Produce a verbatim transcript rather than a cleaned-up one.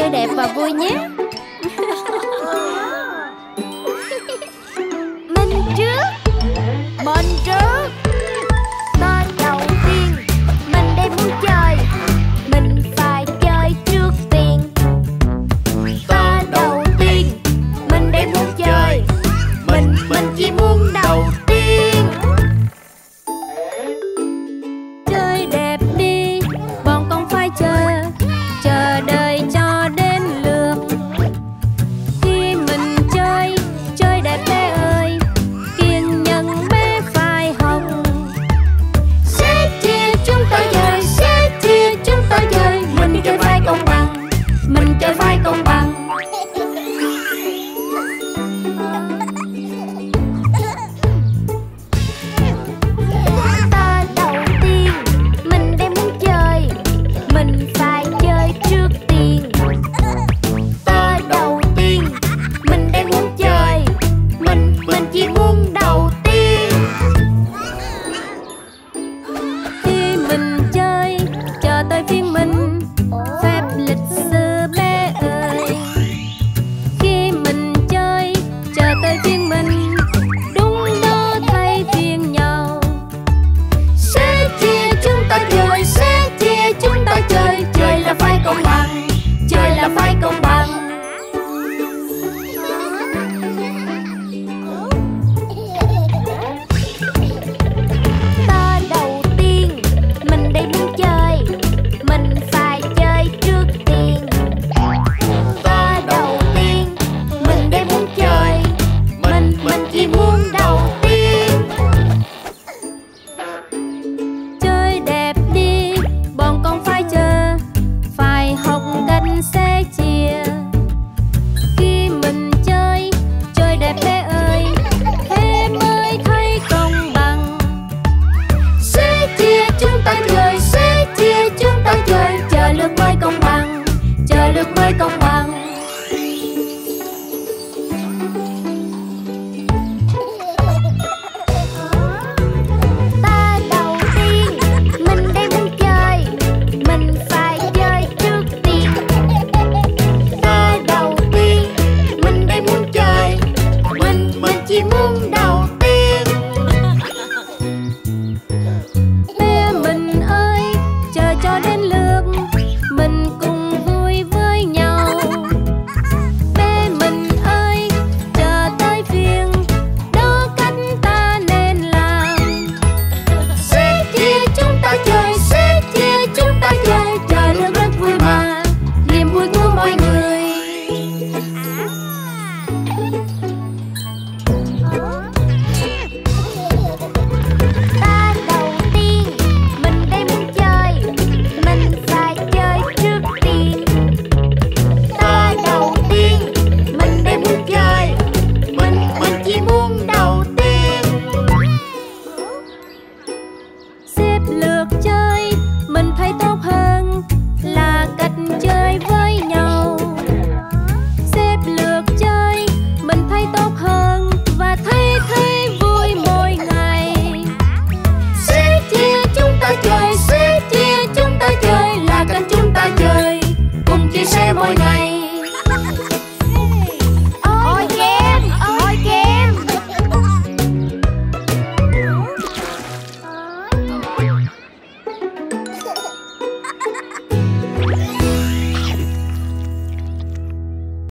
chơi đẹp và vui nhé. Mình trước. Mình trước. Tên đầu tiên. Mình đây muốn chơi. Mình phải chơi trước tiên. Tên đầu tiên. Mình đây muốn chơi. Mình, mình chỉ muốn đầu tiên. Chơi đẹp đi, bọn con phải chờ. Chờ đợi cho đến lượt. Khi mình chơi, chơi đẹp bé ơi. Kiên nhẫn bé phải học. Sẽ chia chúng ta chơi, sẽ chia chúng ta chơi. Mình chơi phải công bằng. Mình chơi phải công bằng. Ta đầu tiên. Mình đây muốn chơi. Mình phải chơi trước tiên. Ta đầu tiên. Mình đây muốn chơi. Mình, mình chỉ muốn đầu tiên. Khi mình chơi, chờ tới phiên mình. Phép lịch sự bé ơi. Khi mình chơi, chờ tới phiên mình. Đúng đó thay phiên nhau. Sẽ chia chúng ta chơi, sẽ chia chúng ta chơi. Chơi là phải công bằng. Chơi là phải công bằng. Ta đầu tiên. Mình đây muốn chơi. Mình phải chơi trước tiên. Ta đầu tiên. Mình đây muốn chơi. Mình, mình chỉ muốn đầu tiên. Chơi đẹp đi, bọn con phải chờ. Phải học cách sẻ chia. Khi mình chơi, chơi đẹp bé ơi. Thế mới thấy công bằng. Sẽ chia chúng ta chơi, sẽ chia chúng ta chơi. Chờ lượt mới công bằng. Chờ lượt mới công